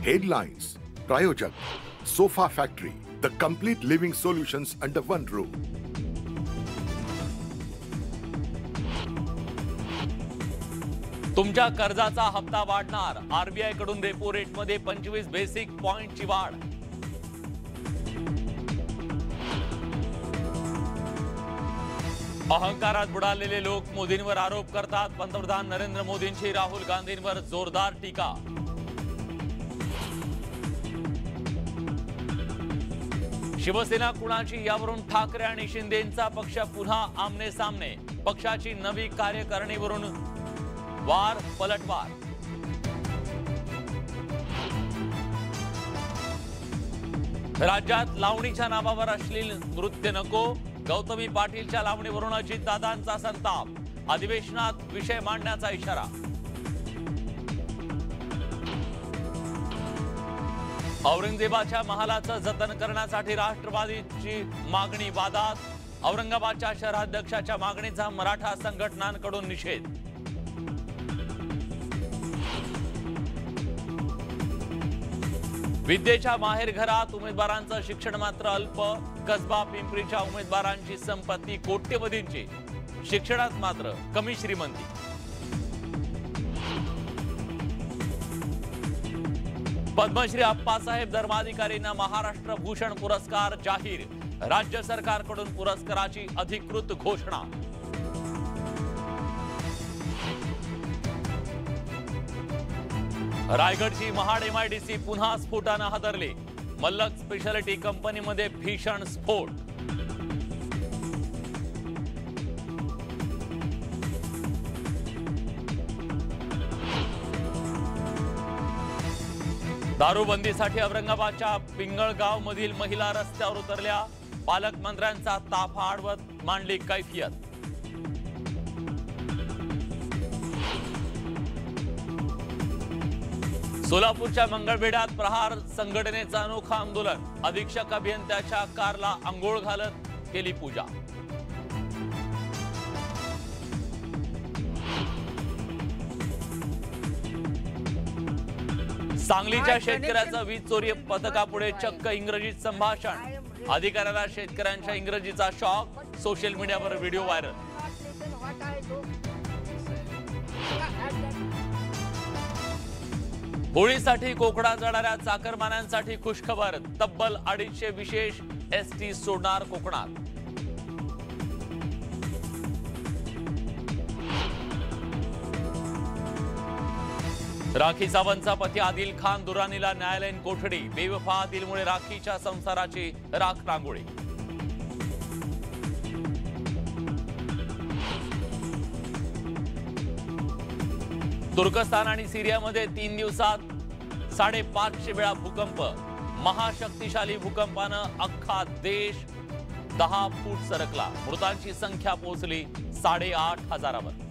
Headlines, Prayojak, Sofa Factory, the complete living solutions under one roof. तुमच्या कर्जाचा हप्ता वाढणार, आरबीआय कडून रेपो रेट मध्ये 25 बेसिक पॉइंटची वाढ. अहंकारात बुडालेले लोक मोदींवर आरोप करतात. पंतप्रधान नरेंद्र मोदींची राहुल गांधींवर जोरदार टीका. शिवसेना कुणाची यावरून ठाकरे आणि शिंदेंचा पक्ष पुन्हा आमने सामने. पक्षाची नवी कार्यकारिणीवरून वार पलटवार. राज्यात लावणीच्या नावावर अश्लील नृत्य नको. गौतमी पाटीलच्या लावणीवरून अजितदादांचा संताप. अधिवेशनात विषय मांडण्याचा इशारा. औरंगजेबाच्या महालाचं जतन करण्यासाठी राष्ट्रवादीची मागणी वादात. औरंगाबादच्या शहराध्यक्षाच्या मागणीचा मराठा संघटनांकडून निषेध. विद्येच्या माहेरघरात उमेदवारांचं शिक्षण मात्र अल्प. कसबा पिंपरीच्या उमेदवारांची संपत्ती कोट्यवधींची, शिक्षणात मात्र कमी श्रीमंती. पद्मश्री अप्पासाहेब धर्माधिकारींना महाराष्ट्र भूषण पुरस्कार जाहीर. राज्य सरकारकडून पुरस्काराची अधिकृत घोषणा. रायगडची महाड एमआयडीसी पुन्हा स्फोटानं हादरली. मल्लक स्पेशालिटी कंपनीमध्ये भीषण स्फोट. दारूबंदीसाठी औरंगाबादच्या पिंगळगाव मधील महिला रस्त्यावर उतरल्या. पालकमंत्र्यांचा ताफा अडवत मांडली कैफियत. सोलापूरच्या मंगळवेढ्यात प्रहार संघटनेचं अनोखं आंदोलन. अधीक्षक अभियंत्याच्या कारला अंघोळ घालत केली पूजा. सांगलीच्या शेतकऱ्याचं वीज चोरी पथकापुढे चक्क इंग्रजीत संभाषण. अधिकाऱ्याला शेतकऱ्यांच्या इंग्रजीचा शॉक. सोशल मीडियावर व्हिडिओ व्हायरल. होळीसाठी कोकणात जाणाऱ्या चाकरमान्यांसाठी खुशखबर. तब्बल 250 विशेष एसटी सोडणार कोकणात. राखी सावंतचा पती आदिल खान दुरानीला न्यायालयीन कोठडी. बेवफा आदिलमुळे राखीच्या संसाराची राख रांगोळी. तुर्कस्तान आणि सिरियामध्ये 3 दिवसात 550 वेळा भूकंप. महाशक्तिशाली भूकंपानं अख्खा देश 10 फूट सरकला. मृतांची संख्या पोहोचली 8,500वर.